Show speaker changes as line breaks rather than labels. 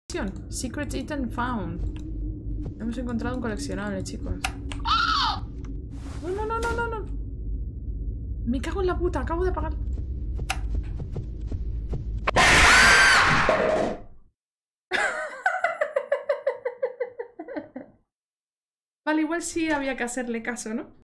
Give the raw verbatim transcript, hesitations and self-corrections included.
Secret item found. Hemos encontrado un coleccionable, chicos. No, no, no, no, no, no. Me cago en la puta, acabo de apagar. Vale, igual sí había que hacerle caso, ¿no?